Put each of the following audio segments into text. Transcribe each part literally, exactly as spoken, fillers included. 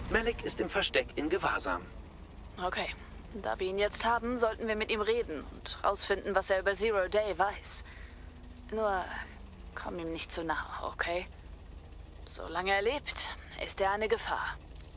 Malik ist im Versteck in Gewahrsam. Okay. Da wir ihn jetzt haben, sollten wir mit ihm reden und rausfinden, was er über Zero Day weiß. Nur, komm ihm nicht zu nahe, okay? Solange er lebt, ist er eine Gefahr.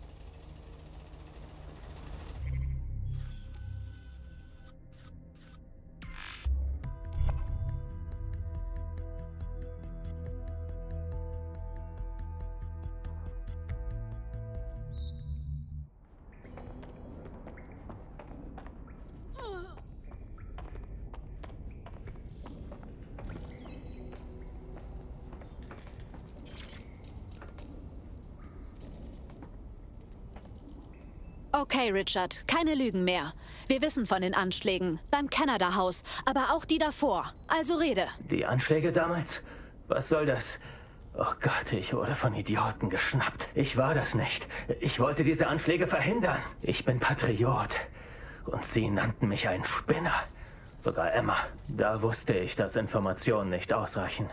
Okay, Richard, keine Lügen mehr. Wir wissen von den Anschlägen beim Canada House, aber auch die davor. Also rede. Die Anschläge damals? Was soll das? Oh Gott, ich wurde von Idioten geschnappt. Ich war das nicht. Ich wollte diese Anschläge verhindern. Ich bin Patriot. Und sie nannten mich einen Spinner. Sogar Emma. Da wusste ich, dass Informationen nicht ausreichen.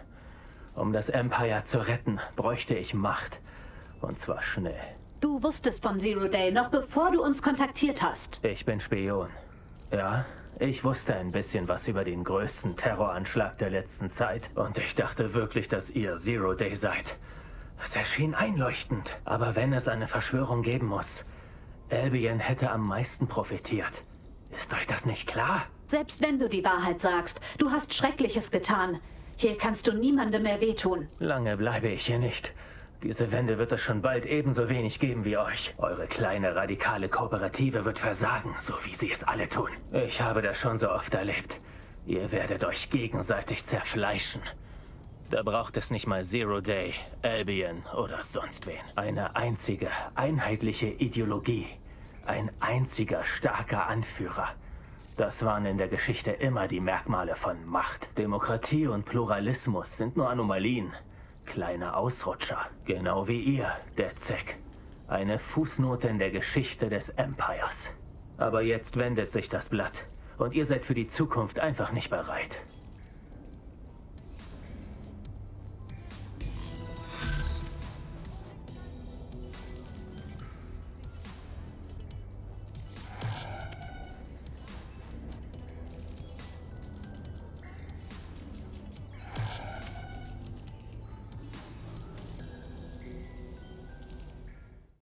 Um das Empire zu retten, bräuchte ich Macht. Und zwar schnell. Du wusstest von Zero Day, noch bevor du uns kontaktiert hast. Ich bin Spion. Ja, ich wusste ein bisschen was über den größten Terroranschlag der letzten Zeit. Und ich dachte wirklich, dass ihr Zero Day seid. Es erschien einleuchtend. Aber wenn es eine Verschwörung geben muss, Albion hätte am meisten profitiert. Ist euch das nicht klar? Selbst wenn du die Wahrheit sagst, du hast Schreckliches getan. Hier kannst du niemandem mehr wehtun. Lange bleibe ich hier nicht. Diese Wende wird es schon bald ebenso wenig geben wie euch. Eure kleine radikale Kooperative wird versagen, so wie sie es alle tun. Ich habe das schon so oft erlebt. Ihr werdet euch gegenseitig zerfleischen. Da braucht es nicht mal Zero Day, Albion oder sonst wen. Eine einzige, einheitliche Ideologie. Ein einziger starker Anführer. Das waren in der Geschichte immer die Merkmale von Macht. Demokratie und Pluralismus sind nur Anomalien. Kleine Ausrutscher, genau wie ihr, der Zek. Eine Fußnote in der Geschichte des Empires. Aber jetzt wendet sich das Blatt und ihr seid für die Zukunft einfach nicht bereit.